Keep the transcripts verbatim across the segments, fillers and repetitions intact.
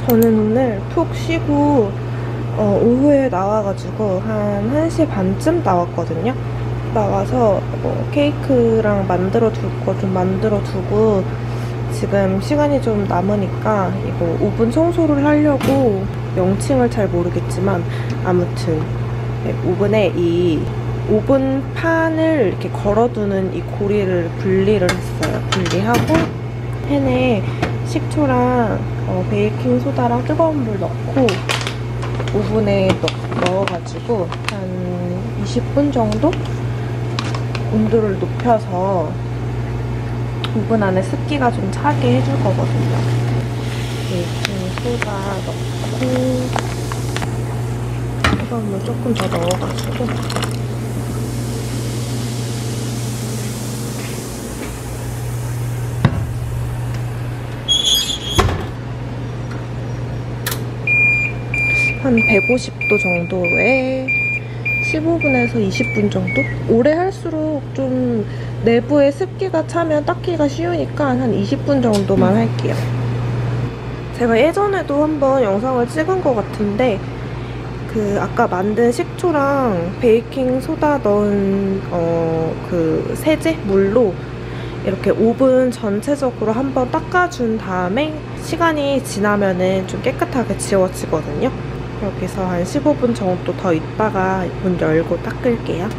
저는 오늘 푹 쉬고 어, 오후에 나와가지고 한 한 시 반쯤 나왔거든요. 나와서 뭐 케이크랑 만들어 둘 거 좀 만들어 두고 지금 시간이 좀 남으니까 이거 오븐 청소를 하려고, 명칭을 잘 모르겠지만 아무튼 오븐에 이 오븐 판을 이렇게 걸어두는 이 고리를 분리를 했어요. 분리하고 팬에 식초랑 어, 베이킹 소다랑 뜨거운 물 넣고 오븐에 넣, 넣어가지고 한 이십 분 정도 온도를 높여서 오븐 안에 습기가 좀 차게 해줄 거거든요. 베이킹 소다 넣고 뜨거운 물 조금 더 넣어가지고 한 백오십 도 정도에 십오 분에서 이십 분 정도? 오래 할수록 좀 내부에 습기가 차면 닦기가 쉬우니까 한 이십 분 정도만 할게요. 제가 예전에도 한번 영상을 찍은 것 같은데 그 아까 만든 식초랑 베이킹 소다 넣은 어 그 세제 물로 이렇게 오븐 전체적으로 한번 닦아준 다음에 시간이 지나면은 좀 깨끗하게 지워지거든요. 여기서 한 십오 분 정도 더 있다가 문 열고 닦을게요.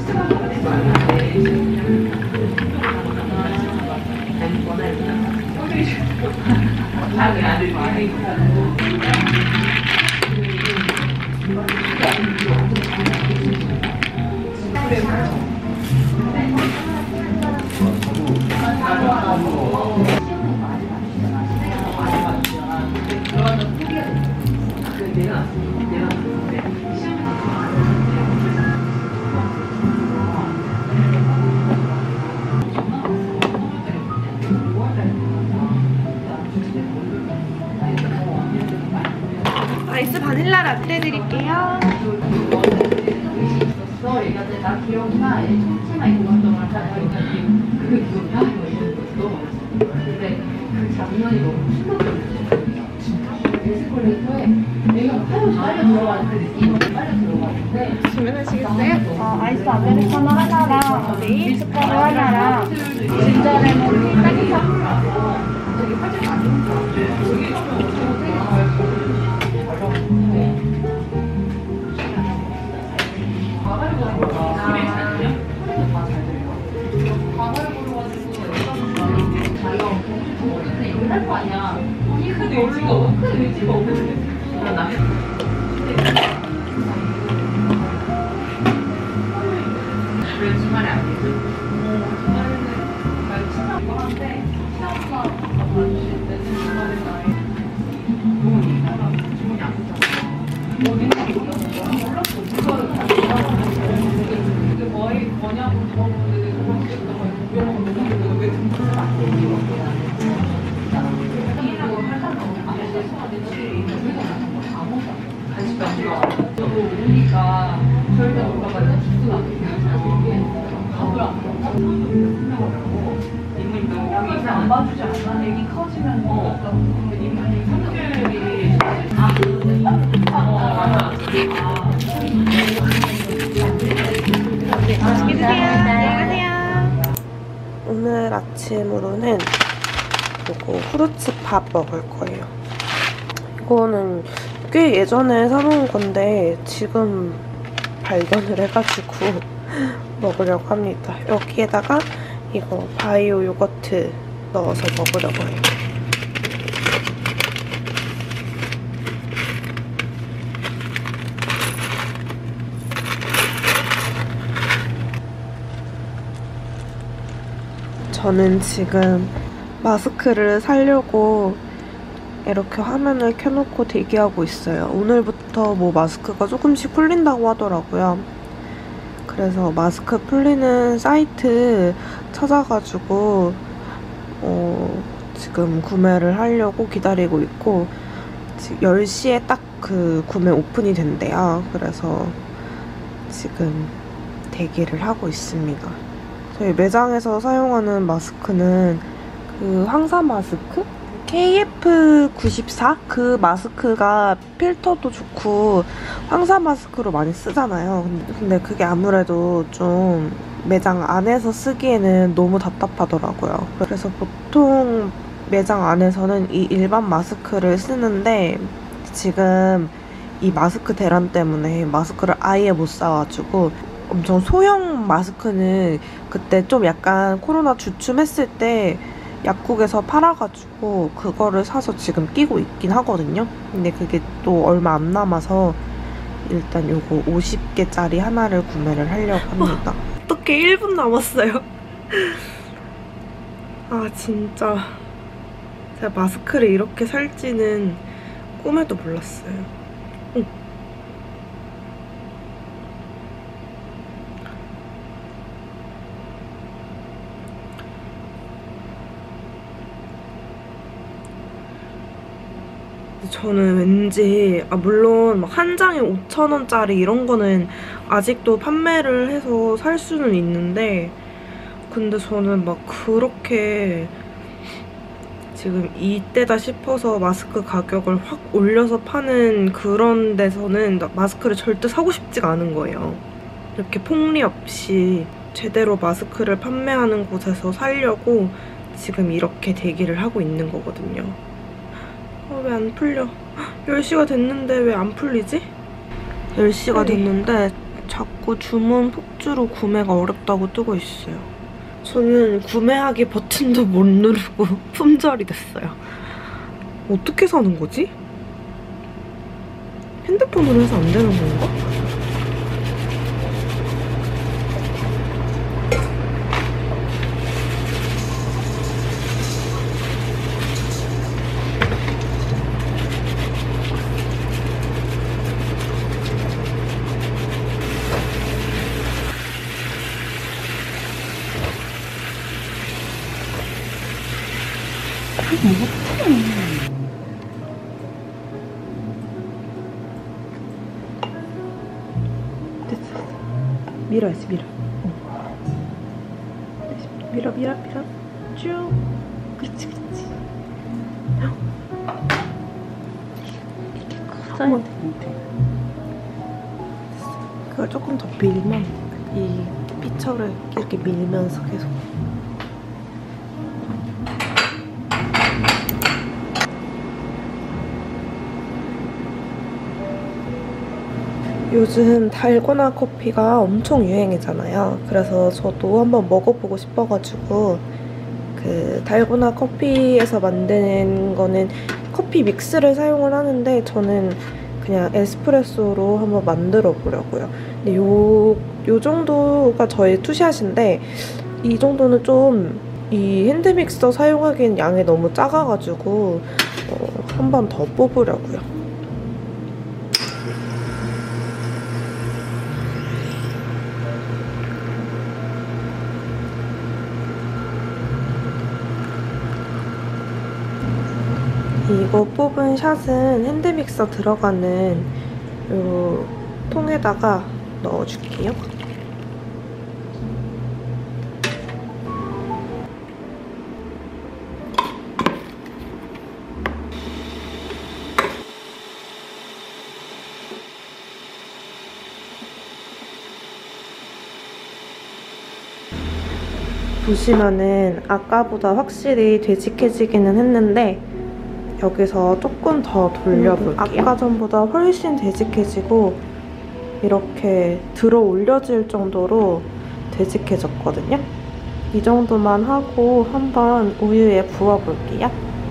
아이스 바닐라 라떼 드릴게요. 나 기억나 청치마 입고 운동을 하다가 그게 기억나? 너무 근데 그 장면이 너무 충격적이었어요. 에스컬레이터에 내가 하루 빨려 들어가는 그 느낌이 빨려 들어가는데 주문하시겠어요? 어, 아이스 아메리카노 하나랑 미숫가루 하나랑 진저 레몬 티 따뜻한 되게 화질 안 좋은 거 할 거 아니야. 이 큰 의지가 없, 큰 의지가 없는데. 나. 왜 주말에 안 되지? 주말에는 나 친한 거 한데 친한 거 봐주실 때는 주말에 나에 부모님 따라 주문이 안 되잖아. 어딘가 몰랐어. 그거를 다 이게 거의 뭐냐고 물어보는데 내가 모르겠다고 물어보는데 왜 등록을 안 돼? 이렇게. 우리가 절대 올라가지 죽도 나고 밥을 안 먹고 이모님도 여기 이상 안 봐주지 않아? 애기 커지면 어 이모님 삼겹살이 아 맛있게 드세요. 안녕히 가세요. 오늘 아침으로는 요거 후르츠밥 먹을 거예요. 이거는 꽤 예전에 사놓은 건데 지금 발견을 해가지고 먹으려고 합니다. 여기에다가 이거 바이오 요거트 넣어서 먹으려고 해요. 저는 지금 마스크를 사려고 이렇게 화면을 켜놓고 대기하고 있어요. 오늘부터 뭐 마스크가 조금씩 풀린다고 하더라고요. 그래서 마스크 풀리는 사이트 찾아가지고 어, 지금 구매를 하려고 기다리고 있고 지금 열 시에 딱 그 구매 오픈이 된대요. 그래서 지금 대기를 하고 있습니다. 저희 매장에서 사용하는 마스크는 그 황사 마스크? 케이에프 구십사? 그 마스크가 필터도 좋고 황사 마스크로 많이 쓰잖아요. 근데 그게 아무래도 좀 매장 안에서 쓰기에는 너무 답답하더라고요. 그래서 보통 매장 안에서는 이 일반 마스크를 쓰는데 지금 이 마스크 대란 때문에 마스크를 아예 못 사가지고 엄청 소형 마스크는 그때 좀 약간 코로나 주춤했을 때 약국에서 팔아가지고 그거를 사서 지금 끼고 있긴 하거든요. 근데 그게 또 얼마 안 남아서 일단 요거 오십 개짜리 하나를 구매를 하려고 합니다. 어떻게 일 분 남았어요. 아 진짜 제가 마스크를 이렇게 살지는 꿈에도 몰랐어요. 응. 저는 왠지 아 물론 막 한 장에 오천 원짜리 이런 거는 아직도 판매를 해서 살 수는 있는데 근데 저는 막 그렇게 지금 이때다 싶어서 마스크 가격을 확 올려서 파는 그런 데서는 마스크를 절대 사고 싶지가 않은 거예요. 이렇게 폭리 없이 제대로 마스크를 판매하는 곳에서 사려고 지금 이렇게 대기를 하고 있는 거거든요. 어, 왜 안 풀려? 열 시가 됐는데 왜 안 풀리지? 열 시가 됐는데 자꾸 주문 폭주로 구매가 어렵다고 뜨고 있어요. 저는 구매하기 버튼도 못 누르고 품절이 됐어요. 어떻게 사는 거지? 핸드폰으로 해서 안 되는 건가? 됐어. 밀어야지, 밀어. 어. 밀어, 밀어, 밀어. 쭉. 그렇지, 그렇지. 짜면 되는데. 그걸 조금 더 밀면 이 피처를 이렇게 밀면서 계속. 요즘 달고나 커피가 엄청 유행이잖아요. 그래서 저도 한번 먹어보고 싶어가지고 그 달고나 커피에서 만드는 거는 커피 믹스를 사용을 하는데 저는 그냥 에스프레소로 한번 만들어 보려고요. 근데 요, 요 정도가 저의 투샷인데 이 정도는 좀 이 핸드믹서 사용하기엔 양이 너무 작아가지고 어, 한 번 더 뽑으려고요. 이거 뽑은 샷은 핸드믹서 들어가는 요 통에다가 넣어줄게요. 보시면은 아까보다 확실히 되직해지기는 했는데 여기서 조금 더 돌려볼게요. 아까 전보다 훨씬 되직해지고 이렇게 들어 올려질 정도로 되직해졌거든요. 이 정도만 하고 한번 우유에 부어볼게요.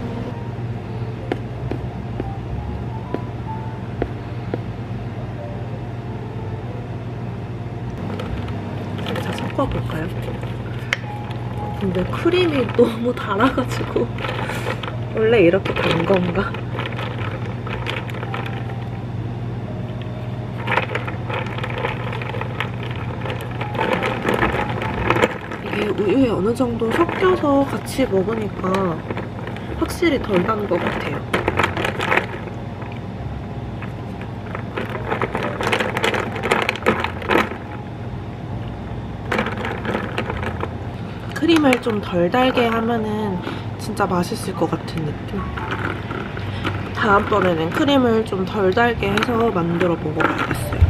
자, 섞어볼까요? 근데 크림이 너무 달아가지고 원래 이렇게 단 건가? 이게 우유에 어느 정도 섞여서 같이 먹으니까 확실히 덜 단 것 같아요. 크림을 좀 덜 달게 하면은 진짜 맛있을 것 같은 느낌? 다음번에는 크림을 좀 덜 달게 해서 만들어 먹어봐야겠어요.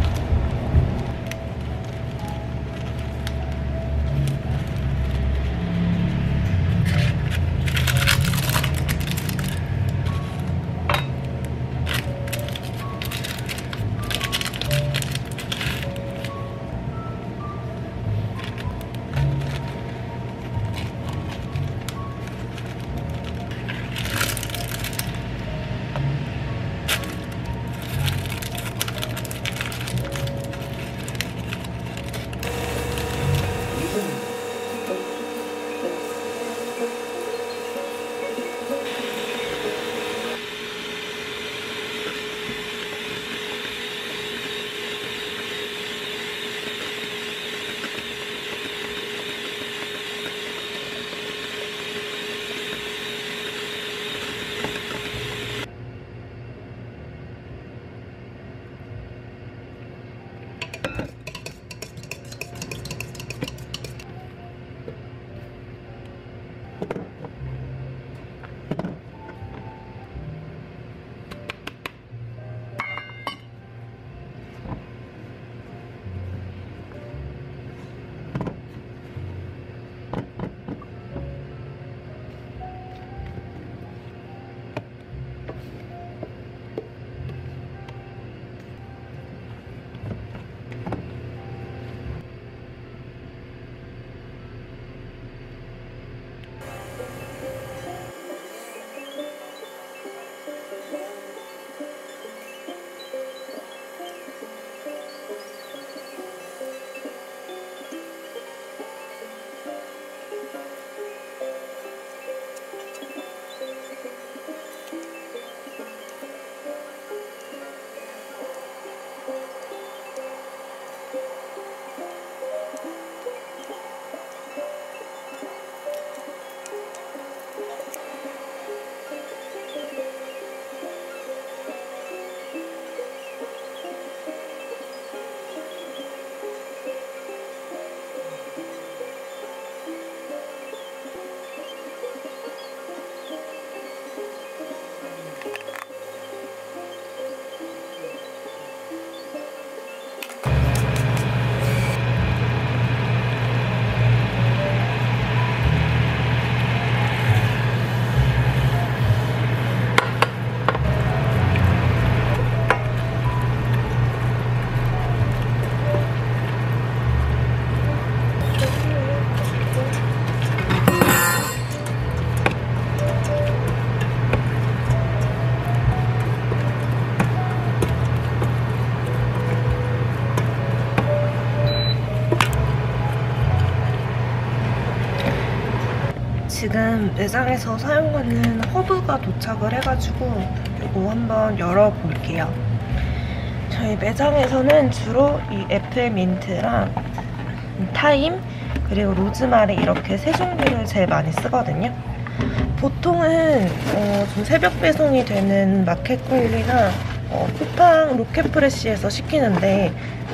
지금 매장에서 사용하는 허브가 도착을 해가지고 이거 한번 열어볼게요. 저희 매장에서는 주로 이 애플민트랑 타임 그리고 로즈마리 이렇게 세 종류를 제일 많이 쓰거든요. 보통은 어, 좀 새벽 배송이 되는 마켓콜리나 어, 쿠팡 로켓프레시에서 시키는데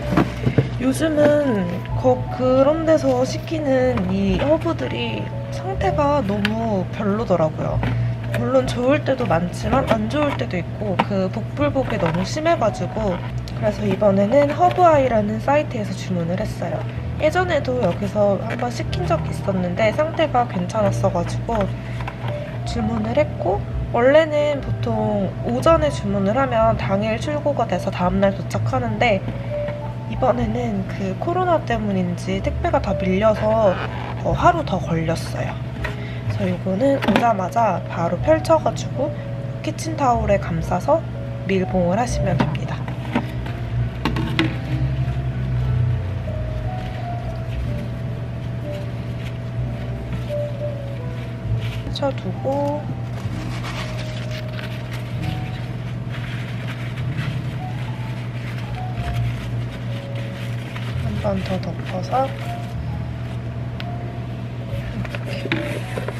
요즘은 거, 그런 데서 시키는 이 허브들이 상태가 너무 별로더라고요. 물론 좋을 때도 많지만 안 좋을 때도 있고 그 복불복이 너무 심해가지고 그래서 이번에는 허브아이라는 사이트에서 주문을 했어요. 예전에도 여기서 한번 시킨 적이 있었는데 상태가 괜찮았어가지고 주문을 했고 원래는 보통 오전에 주문을 하면 당일 출고가 돼서 다음날 도착하는데 이번에는 그 코로나 때문인지 택배가 다 밀려서 어, 하루 더 걸렸어요. 그래서 이거는 오자마자 바로 펼쳐가지고 키친타올에 감싸서 밀봉을 하시면 됩니다. 펼쳐두고 한 번 더 덮어서 이렇게